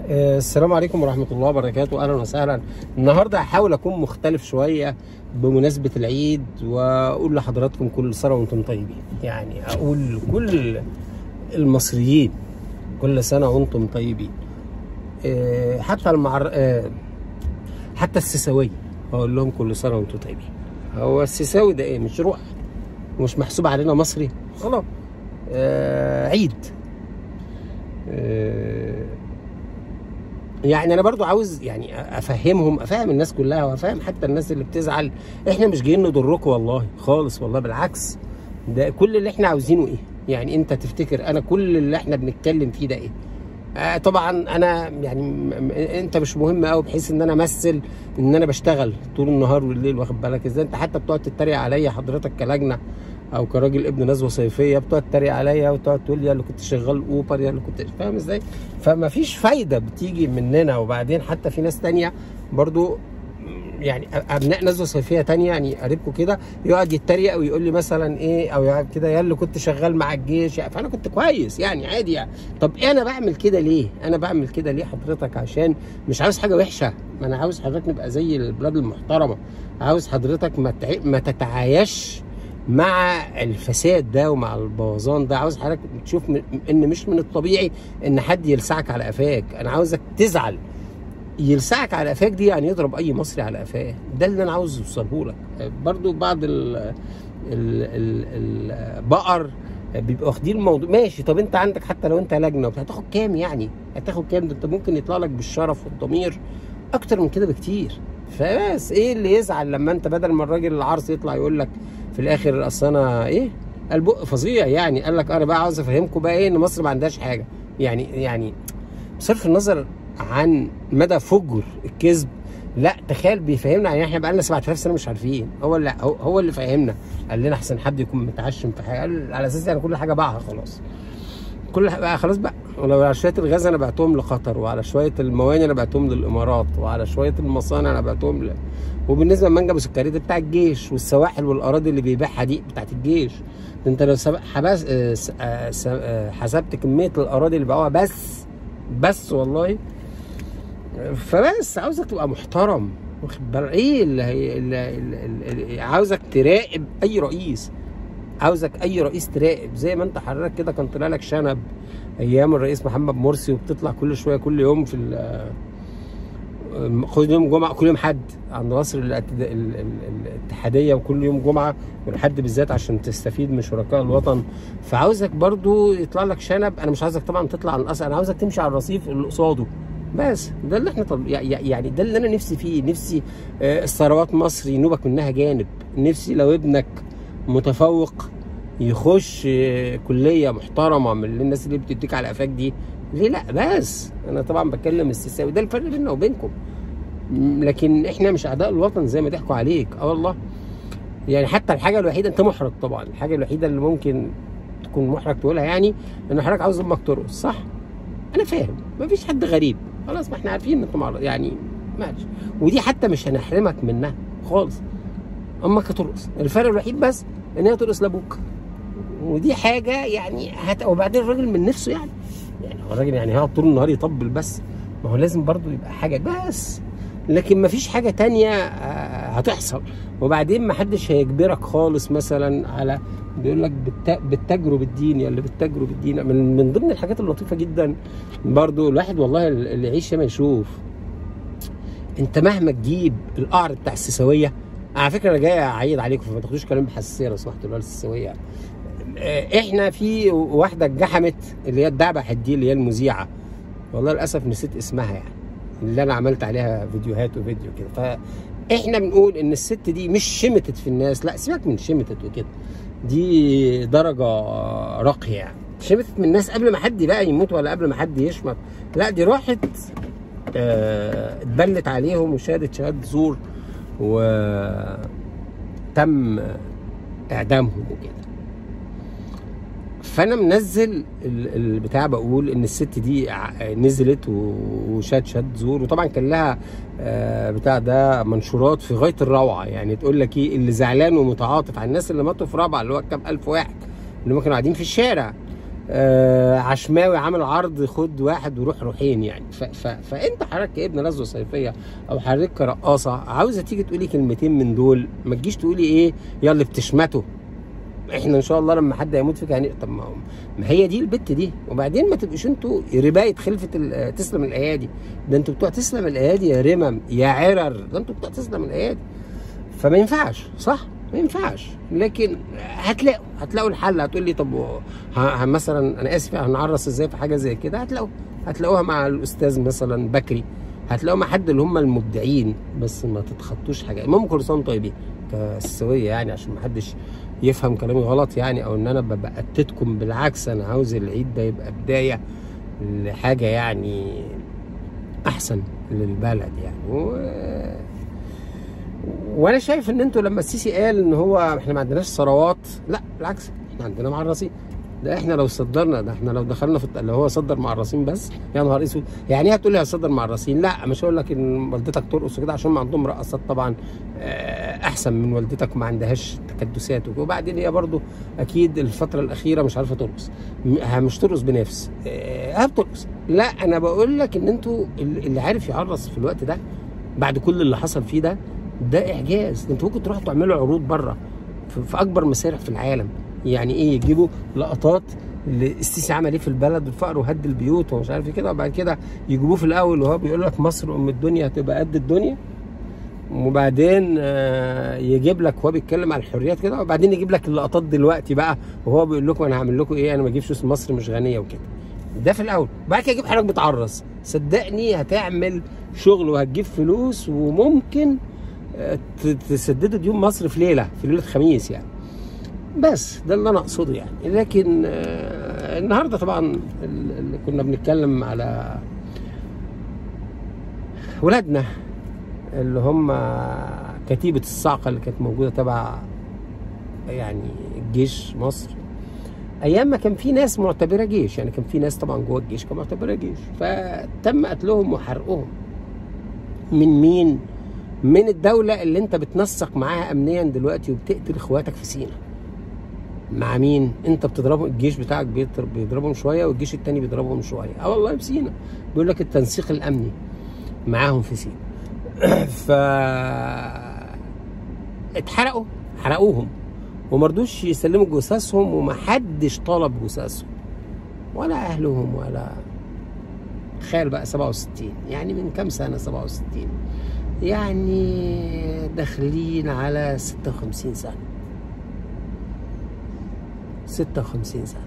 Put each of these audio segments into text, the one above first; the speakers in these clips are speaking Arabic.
السلام عليكم ورحمة الله وبركاته. أهلا وسهلا. النهاردة هحاول أكون مختلف شوية بمناسبة العيد، وأقول لحضراتكم كل سنة وأنتم طيبين. يعني أقول كل المصريين كل سنة وأنتم طيبين. حتى السيساوية أقول لهم كل سنة وأنتم طيبين. هو السيساوي ده إيه؟ مش روح، مش محسوب علينا مصري خلاص. عيد. يعني انا برضو عاوز يعني افهم الناس كلها، وافهم حتى الناس اللي بتزعل. احنا مش جايين نضركم والله خالص، والله بالعكس. ده كل اللي احنا عاوزينه ايه؟ يعني انت تفتكر انا كل اللي احنا بنتكلم فيه ده ايه؟ طبعا انا يعني انت مش مهم قوي بحيث ان انا امثل ان انا بشتغل طول النهار والليل، واخد بالك ازاي؟ انت حتى بتقعد تتريق عليا حضرتك كلجنه او كراجل ابن نزوه صيفيه، بتقعد تتريق عليا وتقعد تقول لي يا اللي كنت شغال اوبر، يا اللي كنت فاهم ازاي؟ فما فيش فايده بتيجي مننا. وبعدين حتى في ناس تانيه برضو، يعني ابناء نزوه صيفيه تانيه، يعني قريبكم كده، يقعد يتريق ويقول لي مثلا ايه، او يقعد كده يا اللي كنت شغال مع الجيش، يعني فانا كنت كويس يعني عادي يعني. طب انا بعمل كده ليه؟ انا بعمل كده ليه حضرتك؟ عشان مش عاوز حاجه وحشه. ما انا عاوز حضرتك نبقى زي البلاد المحترمه. عاوز حضرتك ما تتعايش مع الفساد ده ومع البوظان ده. عاوز حضرتك تشوف ان مش من الطبيعي ان حد يلسعك على قفاك. انا عاوزك تزعل. يلسعك على قفاك دي يعني يضرب اي مصري على قفاه. ده اللي انا عاوز اوصله لك. برضو بعض البقر بيبقوا واخدين الموضوع ماشي. طب انت عندك حتى لو انت لجنه هتاخد كام؟ يعني هتاخد كام؟ ده انت ممكن يطلع لك بالشرف والضمير اكتر من كده بكتير. فبس ايه اللي يزعل لما انت بدل ما الراجل العرس يطلع يقول لك في الاخر اصل انا ايه؟ البق فظيع يعني. قال لك انا بقى عاوز افهمكم بقى ايه، ان مصر ما عندهاش حاجه. يعني بصرف النظر عن مدى فجر الكذب، لا تخيل بيفهمنا. يعني احنا بقى لنا 7000 سنه مش عارفين. هو اللي فهمنا. قال لنا احسن حد يكون متعشم في حاجه. قال على اساس يعني كل حاجه باعها خلاص. كل بقى خلاص بقى. ولو على شويه الغاز انا بعتهم لقطر، وعلى شويه المواني انا بعتهم للامارات، وعلى شويه المصانع انا بعتهم وبالنسبه لمنجم وسكري ده بتاع الجيش، والسواحل والاراضي اللي بيبيعها دي بتاعت الجيش. ده انت لو حسبت كميه الاراضي اللي باعوها بس والله. فبس عاوزك تبقى محترم، واخد بالك ايه اللي عاوزك تراقب اي رئيس. عاوزك اي رئيس تراقب زي ما انت حضرتك كده كان طلع لك شنب ايام الرئيس محمد مرسي، وبتطلع كل شويه كل يوم في كل يوم جمعه، كل يوم حد عند مصر الاتحاديه، وكل يوم جمعه والحد بالذات عشان تستفيد من شركاء الوطن. فعاوزك برضو يطلع لك شنب. انا مش عايزك طبعا تطلع عن الاصل، انا عاوزك تمشي على الرصيف اللي قصاده. بس ده اللي احنا يعني ده اللي انا نفسي فيه. نفسي الثروات مصر ينوبك منها جانب. نفسي لو ابنك متفوق يخش كليه محترمه من الناس اللي بتديك على قفاك دي. ليه لا؟ بس انا طبعا بتكلم السيساوي. ده الفرق بيننا وبينكم. لكن احنا مش اعداء الوطن زي ما ضحكوا عليك. والله يعني حتى الحاجه الوحيده، انت محرج طبعا. الحاجه الوحيده اللي ممكن تكون محرج تقولها يعني ان حضرتك عاوز امك ترقص، صح؟ انا فاهم، مفيش حد غريب خلاص. ما احنا عارفين ان انتم يعني ماشي. ودي حتى مش هنحرمك منها خالص. امك هترقص، الفرق الوحيد بس ان هي ترقص لابوك. ودي حاجه يعني وبعدين الراجل من نفسه يعني هو الراجل يعني هيقعد طول النهار يطبل بس؟ ما هو لازم برضو يبقى حاجه بس. لكن مفيش حاجه تانية هتحصل. وبعدين محدش هيجبرك خالص مثلا على بيقول لك بالتجرب الدين، يا اللي بالتجرب الدين. من ضمن الحاجات اللطيفه جدا برضو الواحد والله اللي يعيش ما يشوف. انت مهما تجيب القعر بتاع السيساويه، على فكره انا جاي اعيد عليكم فما تاخدوش كلام بحساسيه لو سمحتوا. اللي هو السيساويه احنا في واحده اتجحمت اللي هي الدعبح دي اللي هي المذيعه، والله للاسف نسيت اسمها يعني، اللي انا عملت عليها فيديوهات وفيديو كده. فاحنا بنقول ان الست دي مش شمتت في الناس، لا سيبك من شمتت وكده، دي درجه راقيه يعني. شمتت من الناس قبل ما حد بقى يموت ولا قبل ما حد يشمت، لا دي راحت اتبلت عليهم وشهدت شهاده زور وتم اعدامهم وكده. فانا منزل البتاع بقول ان الست دي نزلت وشهدت شهاده زور، وطبعا كان لها بتاع ده منشورات في غايه الروعه. يعني تقول لك ايه اللي زعلان ومتعاطف على الناس اللي ماتوا في رابعه، اللي هو كام الف واحد اللي هم كانوا قاعدين في الشارع. عشماوي عامل عرض خد واحد وروح روحين يعني. فانت حضرتك كابن غزوه صيفيه او حضرتك كرقاصه عاوزه تيجي تقولي كلمتين من دول، ما تجيش تقولي ايه يلا بتشمته احنا ان شاء الله لما حد هيموت فيك يعني. طب ما هي دي البت دي. وبعدين ما تبقوش انتوا ربايه خلفه تسلم الايادي، ده انتوا بتوع تسلم الايادي يا رمم يا عرر، ده انتوا بتوع تسلم الايادي. فما ينفعش، صح؟ ما ينفعش. لكن هتلاقوا الحل. هتقول لي طب مثلا انا اسف هنعرس ازاي في حاجه زي كده؟ هتلاقوها مع الاستاذ مثلا بكري، هتلاقوا مع حد اللي هم المبدعين، بس ما تتخطوش حاجه. المهم كل سنه طيبين كالسويه يعني، عشان ما حدش يفهم كلامي غلط يعني، او ان انا بأتتكم. بالعكس انا عاوز العيد ده يبقى بدايه لحاجه يعني احسن للبلد يعني. وانا شايف ان انتوا لما السيسي قال ان هو احنا ما عندناش ثروات، لا بالعكس احنا عندنا معرصين. ده احنا لو صدرنا، ده احنا لو دخلنا في اللي هو صدر معرصين بس يا نهار اسود. يعني ايه هتقول لي هصدر معرصين؟ لا مش هقول لك ان والدتك ترقص وكده، عشان ما عندهم رقصات طبعا احسن من والدتك، ما عندهاش تكدسات. وبعدين هي برضو اكيد الفتره الاخيره مش عارفه ترقص، مش ترقص بنفس بترقص. لا انا بقول لك ان انتوا اللي عارف يعرص في الوقت ده بعد كل اللي حصل فيه ده اعجاز. انتوا ممكن تروحوا تعملوا عروض بره في اكبر مسارح في العالم. يعني ايه يجيبوا لقطات اللي السيسي عمل ايه في البلد والفقر وهد البيوت ومش عارف كده، وبعد كده يجيبوه في الاول وهو بيقول لك مصر ام الدنيا هتبقى قد الدنيا، وبعدين يجيب لك وهو بيتكلم على الحريات كده، وبعدين يجيب لك اللقطات دلوقتي بقى وهو بيقول لكم انا هعمل لكم ايه، انا ما اجيبش اسم مصر مش غنيه وكده. ده في الاول. بعد كده يجيب حضرتك بتعرس. صدقني هتعمل شغل وهتجيب فلوس، وممكن تسددوا ديون مصر في ليله خميس يعني. بس ده اللي انا اقصده يعني. لكن النهارده طبعا اللي كنا بنتكلم على ولادنا اللي هم كتيبه الصاعقه اللي كانت موجوده تبع يعني الجيش مصر، ايام ما كان في ناس معتبره جيش يعني. كان في ناس طبعا جوه الجيش كانوا معتبره جيش، فتم قتلهم وحرقهم. من مين؟ من الدوله اللي انت بتنسق معاها امنيا دلوقتي وبتقتل اخواتك في سينا. مع مين؟ انت بتضربهم، الجيش بتاعك بيضربهم شويه والجيش التاني بيضربهم شويه. والله في سينا بيقول لك التنسيق الامني معاهم في سينا. ف حرقوهم وما رضوش يسلموا جثثهم، ومحدش طلب جثثهم ولا اهلهم ولا. تخيل بقى 67 يعني من كام سنه؟ 67 يعني داخلين على 56 سنه. 56 سنه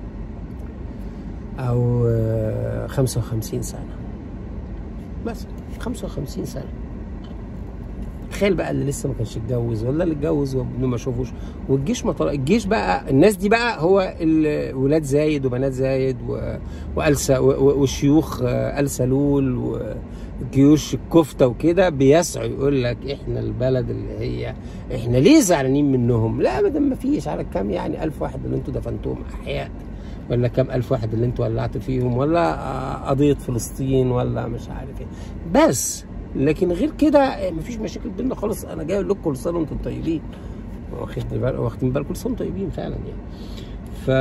او 55 سنه، بس 55 سنه. تخيل بقى اللي لسه ما كانش اتجوز، ولا اللي اتجوز وابنه ما شافوش، والجيش ما طلع. الجيش بقى الناس دي بقى هو ولاد زايد وبنات زايد والشيوخ آل سلول وجيوش الكفته وكده بيسعوا يقول لك احنا البلد اللي هي احنا ليه زعلانين منهم؟ لا ابدا، ما فيش. على كام يعني 1000 واحد اللي انتوا دفنتوهم احياء، ولا كام 1000 واحد اللي انتوا ولعتوا فيهم، ولا قضيه فلسطين، ولا مش عارف ايه. بس لكن غير كده مفيش مشاكل بينا خالص. انا جاي اقول لكم كل سنه وانتم طيبين، واخدين بالكم كل سنه وانتم طيبين فعلا يعني. ف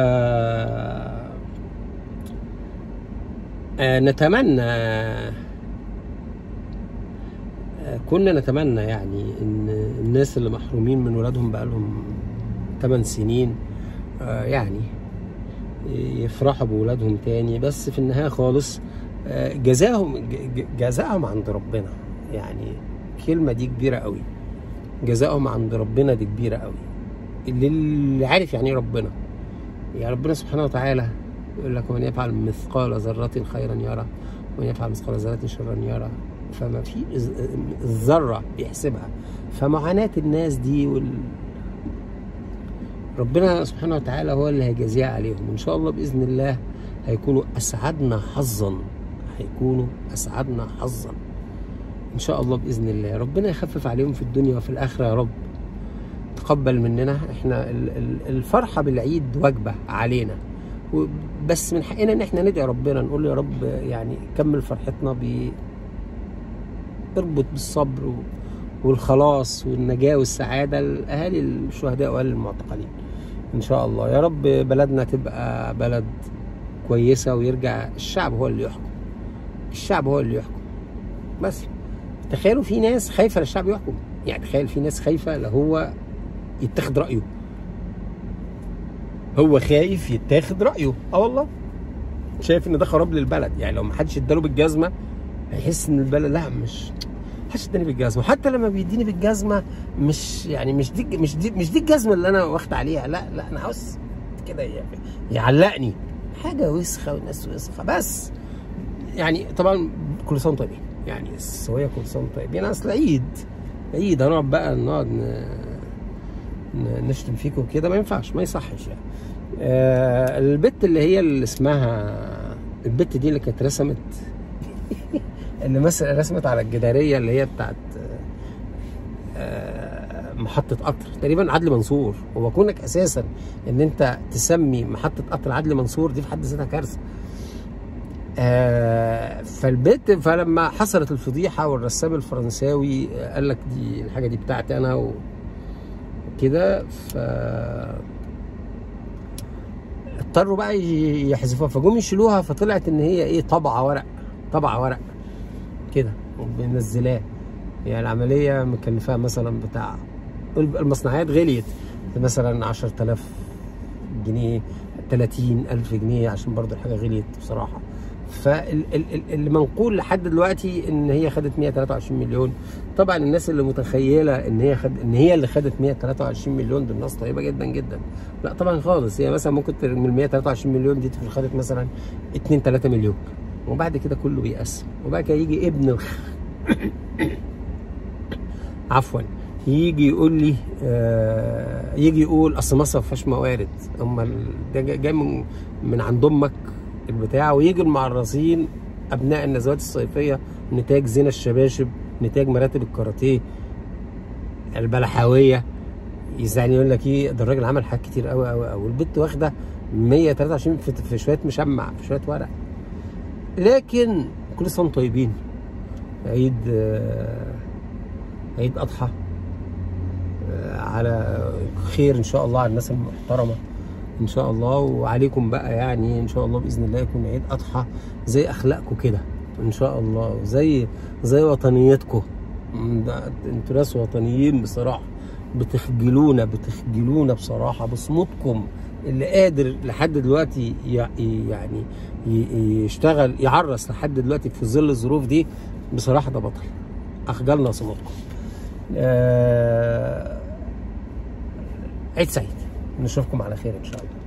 نتمنى، كنا نتمنى يعني ان الناس اللي محرومين من ولادهم بقالهم 8 سنين يعني يفرحوا بولادهم تاني. بس في النهايه خالص جزاهم عند ربنا. يعني الكلمه دي كبيره قوي، جزاهم عند ربنا دي كبيره قوي. اللي عارف يعني ايه ربنا، يعني ربنا سبحانه وتعالى يقول لك ومن يفعل مثقال ذره خيرا يرى ومن يفعل مثقال ذره شرا يرى. فما في الذره بيحسبها. فمعاناه الناس دي ربنا سبحانه وتعالى هو اللي هيجازيها عليهم. ان شاء الله باذن الله هيكونوا اسعدنا حظا، هيكونوا اسعدنا حظا ان شاء الله باذن الله. ربنا يخفف عليهم في الدنيا وفي الاخره يا رب. تقبل مننا. احنا الفرحه بالعيد واجبه علينا، بس من حقنا ان احنا ندعي ربنا، نقول يا رب يعني كمل فرحتنا اربط بالصبر والخلاص والنجاه والسعاده لاهالي الشهداء واهالي المعتقلين. ان شاء الله. يا رب بلدنا تبقى بلد كويسه ويرجع الشعب هو اللي يحكم. الشعب هو اللي يحكم بس. تخيلوا في ناس خايفه للشعب يحكم، يعني تخيل في ناس خايفه هو يتاخد رايه. هو خايف يتاخد رايه. والله شايف ان ده خراب للبلد. يعني لو ما حدش اداله بالجزمه هيحس ان البلد لا مش محدش اداني بالجزمه. وحتى لما بيديني بالجزمه مش يعني مش دي الجزمه اللي انا واخد عليها. لا انا عاوز كده يعلقني حاجه وسخه والناس وسخه بس. يعني طبعا كل سنه طيبين، يعني السويه كل سنه طيبين. اصل عيد هنقعد بقى نشتم فيكم كده، ما ينفعش، ما يصحش يعني. البت اللي اسمها البت دي اللي كانت رسمت اللي مثلا رسمت على الجداريه اللي هي بتاعت محطه قطر تقريبا عدلي منصور. هو كونك اساسا ان انت تسمي محطه قطر عدلي منصور دي في حد ذاتها كارثه. فالبت فلما حصلت الفضيحه والرسام الفرنساوي قال لك دي الحاجه دي بتاعتي انا وكده، اضطروا بقى يحذفوها فجم يشيلوها. فطلعت ان هي ايه، طبعه ورق كده وبينزلاه. يعني العمليه مكلفاها مثلا بتاع المصنعيات غليت مثلا 10,000 جنيه 30,000 جنيه عشان برضو الحاجه غليت بصراحه. فاللي منقول لحد دلوقتي ان هي خدت 123 مليون. طبعا الناس اللي متخيله ان هي اللي خدت 123 مليون دول ناس طيبه جدا جدا. لا طبعا خالص. هي مثلا ممكن من ال 123 مليون دي خدت مثلا 2-3 مليون، وبعد كده كله بيقسم. وبعد كده يجي ابن عفوا يجي يقول لي يجي يقول اصل مصر ما فيهاش موارد. ده جاي من عند امك البتاع. ويجي المعرضين ابناء النزوات الصيفيه نتاج زينه الشباشب، نتاج مراتب الكاراتيه البلحاويه، يعني يقول لك ايه ده الراجل عمل حاجات كتير قوي قوي قوي. والبت واخده 123 في شويه مشمع، في شويه ورق. لكن كل سنه طيبين. عيد اضحى على خير ان شاء الله على الناس المحترمه ان شاء الله. وعليكم بقى يعني ان شاء الله باذن الله يكون عيد اضحى زي اخلاقكم كده ان شاء الله، زي وطنيتكم. انتوا ناس وطنيين بصراحه. بتخجلونا بصراحه بصمتكم. اللي قادر لحد دلوقتي يعني يشتغل يعرس لحد دلوقتي في ظل الظروف دي بصراحه ده بطل. اخجلنا صمتكم. عيد سعيد، نشوفكم على خير ان شاء الله.